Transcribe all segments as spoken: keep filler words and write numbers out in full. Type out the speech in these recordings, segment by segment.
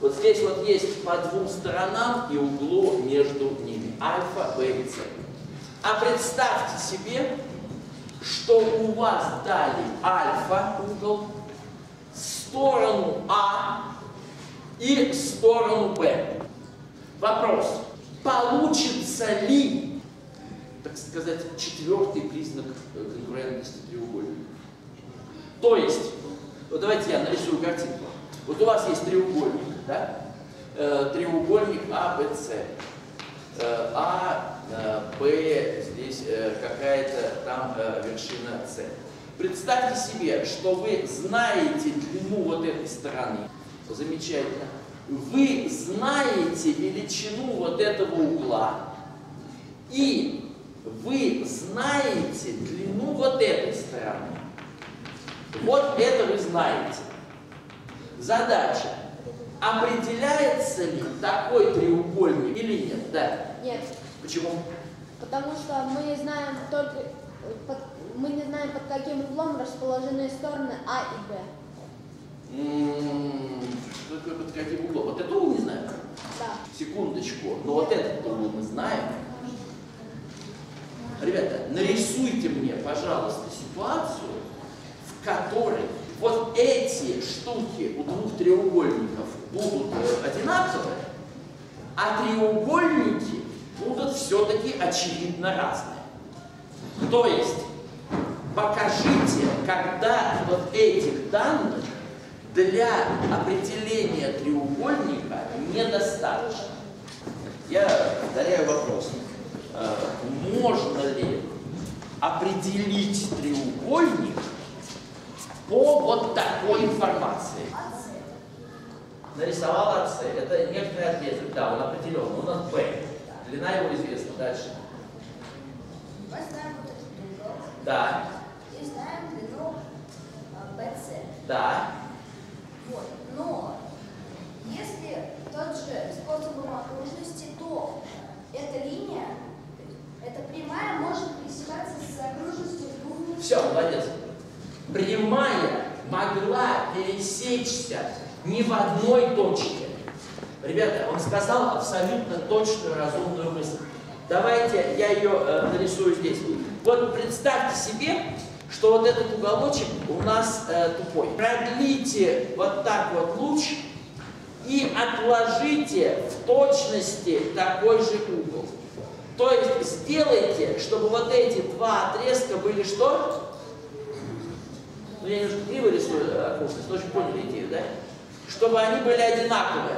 Вот здесь вот есть по двум сторонам и углу между ними. Альфа, Б и С. А представьте себе, что у вас дали альфа угол, сторону А и сторону Б. Вопрос. Получится ли, так сказать, четвертый признак конкурентности треугольника? То есть, вот давайте я нарисую картинку. Вот у вас есть треугольник, да? Э, треугольник А, Б, С. Э, А, э, Б, здесь э, какая-то там э, вершина С. Представьте себе, что вы знаете длину вот этой стороны. Замечательно. Вы знаете величину вот этого угла. И вы знаете длину вот этой стороны. Вот это вы знаете. Задача. Определяется ли такой треугольник или нет? Да. Нет. Почему? Потому что мы не знаем только под, мы не знаем, под каким углом расположены стороны А и Б. М-м-м, что такое под каким углом? Вот это угол не знаем? Да. Секундочку. Но вот этот угол мы знаем. Ребята, нарисуйте мне, пожалуйста, ситуацию, в которой вот эти штуки у двух треугольников будут одинаковые, а треугольники будут все-таки очевидно разные. То есть, покажите, когда вот этих данных для определения треугольника недостаточно. Я повторяю вопрос. Можно ли определить треугольник по вот такой информации? Нарисовал АС. Это некоторый отрезок. Да, он определен. У нас Б. Длина его известна. Дальше. Мы знаем вот этот угол. Да. И знаем длину бэ цэ. Да. Вот. Но если тот же способом окружности, то эта линия, эта прямая может пересекаться с окружностью двух. Все, молодец. Прямая могла пересечься не в одной точке. Ребята, он сказал абсолютно точную разумную мысль. Давайте я ее э, нарисую здесь. Вот представьте себе, что вот этот уголочек у нас э, тупой. Продлите вот так вот луч и отложите в точности такой же угол. То есть сделайте, чтобы вот эти два отрезка были что? Ну, я немножко криво рисую окружность, но очень поняли идею, да? Чтобы они были одинаковые.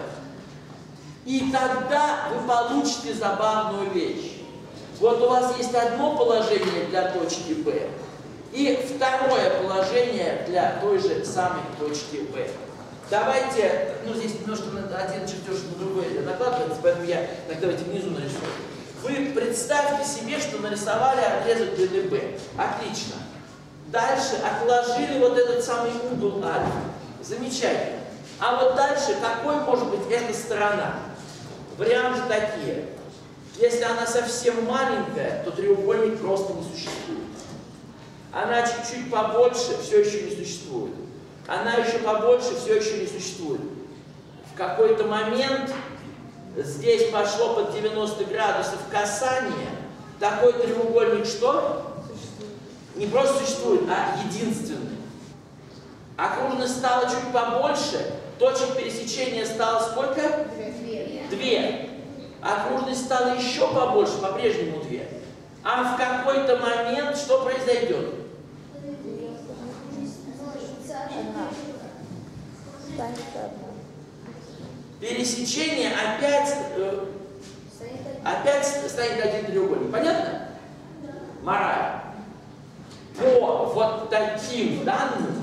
И тогда вы получите забавную вещь. Вот у вас есть одно положение для точки Б и второе положение для той же самой точки Б. Давайте, ну здесь немножко один чертеж на другой накладывается, поэтому я, так давайте внизу нарисую. Вы представьте себе, что нарисовали отрезок длины Б. Отлично. Дальше отложили вот этот самый угол альфа. Замечательно. А вот дальше какой может быть эта сторона? Варианты такие. Если она совсем маленькая, то треугольник просто не существует. Она чуть-чуть побольше, все еще не существует. Она еще побольше, все еще не существует. В какой-то момент здесь пошло под девяносто градусов касание. Такой треугольник что? Не просто существует, а единственный. Окружность стала чуть побольше, точек пересечения стало сколько? Две. Две. Окружность стала еще побольше, по-прежнему две. А в какой-то момент что произойдет? Пересечение опять, э, опять станет один треугольник. Понятно? Мораль. По вот таким данным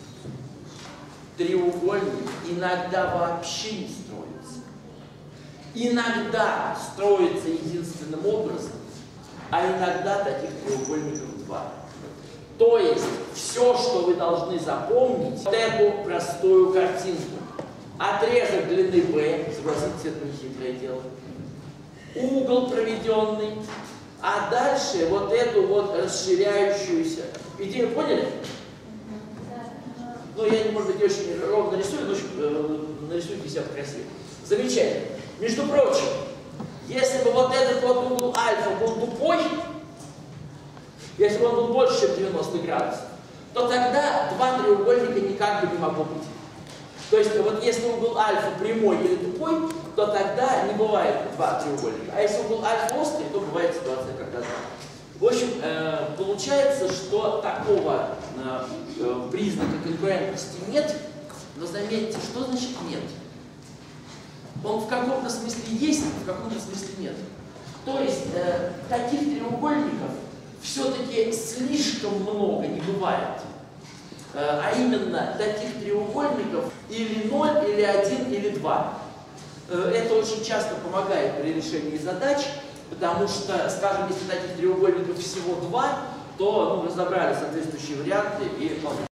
треугольник иногда вообще не строится. Иногда строится единственным образом, а иногда таких треугольников два. То есть все, что вы должны запомнить, вот эту простую картинку. Отрезок длины B, согласитесь, это не хитрое дело. Угол проведенный, а дальше вот эту вот расширяющуюся. Идею поняли? Ну, я, может быть, не очень ровно рисую, но э, нарисуйте себя красиво. Замечательно. Между прочим, если бы вот этот вот угол альфа был тупой, если бы он был больше, чем девяносто градусов, то тогда два треугольника никак бы не могло быть. То есть, вот если угол альфа прямой или тупой, то тогда не бывает два треугольника. А если угол альфа острый, то бывает ситуация, когда два. В общем, э, получается, что такого э, признака конкурентности нет, но заметьте, что значит нет? Он в каком-то смысле есть, в каком-то смысле нет. То есть, э, таких треугольников все-таки слишком много не бывает. Э, а именно, таких треугольников или ноль, или один, или два. Э, это очень часто помогает при решении задач. Потому что, скажем, если таких треугольников всего два, то ну, разобрали соответствующие варианты и